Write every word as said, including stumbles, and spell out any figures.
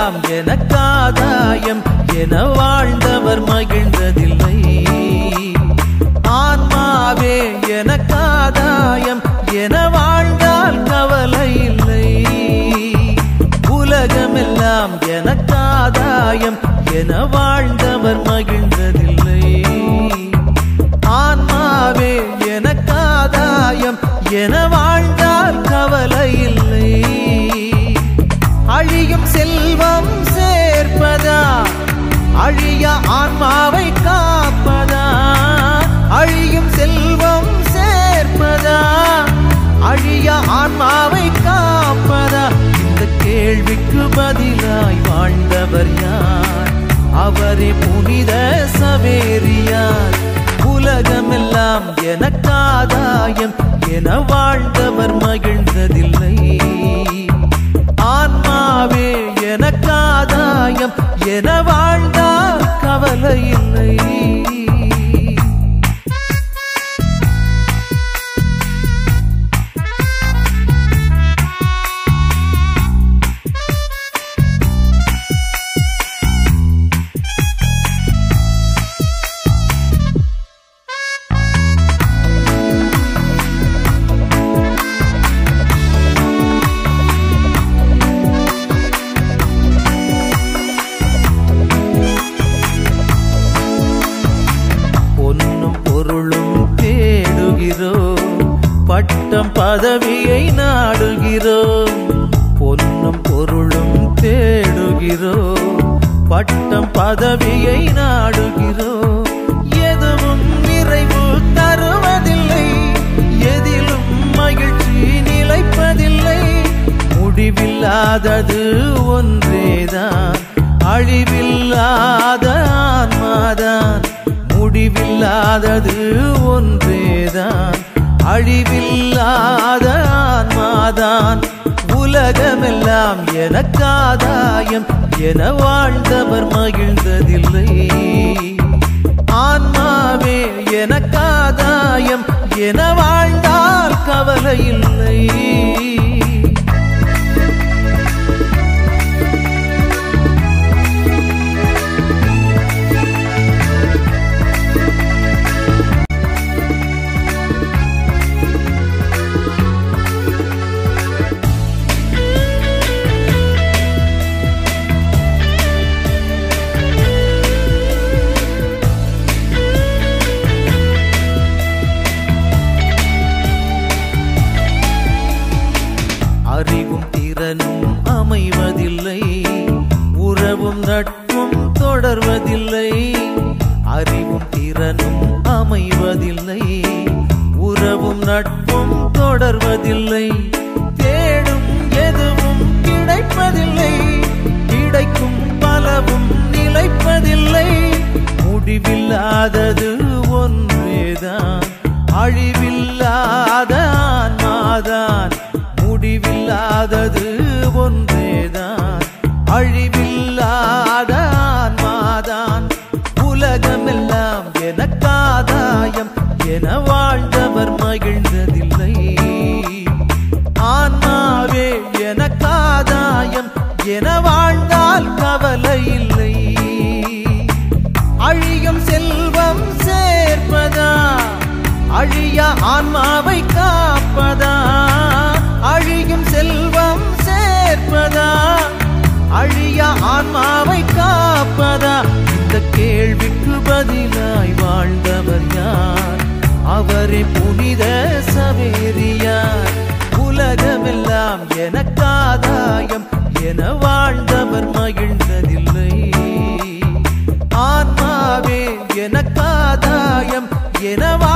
உலகமெல்லாம் எனக்காதாயம் என வாழ்ந்தவர் மகிழ்ந்ததில்லை. ஆன்மாவே எனக்காதாயம் என வாழ்ந்தால் கவலை இல்லை. உலகமெல்லாம் எனக்காதாயம் என வாழ்ந்தவர் மகிழ்ந்ததில்லை. ஆன்மாவே எனக்காதாயம் என வாழ்ந்தால் கவலை இல்லை. அழியும் செல்வம் சேர்ப்பதா அழிய ஆன்மாவை காப்பதா? அழியும் செல்வம் சேர்ப்பதா அழிய ஆன்மாவை காப்பதா? இந்த கேள்விக்கு பதிலாய் வாழ்ந்தவர் யார்? அவரே புனித சவேரியார். உலகமெல்லாம் எனக்காதாயம் என வாழ்ந்தவர் மகிழ்ந்ததில்லை. ஆன்மாவே எனக்காதாயம் என வாழ்ந்தால் கவலை இல்லை. பட்டம் பதவியை நாடுகிறோம். பொன்னும் பொருளும் தேடுகிறோம். பட்டம் பதவியை நாடுகிறோம். எதுவும் நிறைவு தருவதில்லை. எதிலும் மகிழ்ச்சி நிலைப்பதில்லை. முடிவில்லாதது ஒன்றேதான் அழிவில்லாத ஆன்மாதான். முடிவில்லாதது ஒன்றேதான் அழிவில்லாத ஆன்மாதான். உலகமெல்லாம் எனக்காதாயம் என வாழ்ந்தவர் மகிழ்ந்ததில்லை. ஆன்மாவே எனக்காதாயம் என வாழ்ந்தால் கவலை இல்லை. அறிவும் திறனும் அமைவதில்லை. உறவும் நட்பும் தொடர்வதில்லை. அறிவும் திறனும் அமைவதில்லை. உறவும் நட்பும் தொடர்வதில்லை. தேடும் எதுவும் கிடைப்பதில்லை. கிடைக்கும் பலவும் நிலைப்பதில்லை. முடிவில்லாதது ஒன்றேதான் அழிவில்லாத ஆன்மாதான். முடிவில்லாதது ஒன்றேதான் அழிவில்லாத ஆன்மாதான். உலகமெல்லாம் எனக்காதாயம் என வாழ்ந்தவர் மகிழ்ந்ததில்லை. ஆன்மாவே எனக்காதாயம் என வாழ்ந்தால் கவலை இல்லை. அழியும் செல்வம் சேர்ப்பதா அழிய ஆன்மாவை காப்பதா? அழியும் செல்வம் சேர்ப்பதா அழிய ஆன்மாவை காப்பதா? இந்த கேள்விக்கு பதிலாய் வாழ்ந்தவர் யார்? அவரே புனித சவேரியார். உலகமெல்லாம் எனக்காதாயம் என வாழ்ந்தவர் மகிழ்ந்ததில்லை. ஆன்மாவே எனக்காதாயம் என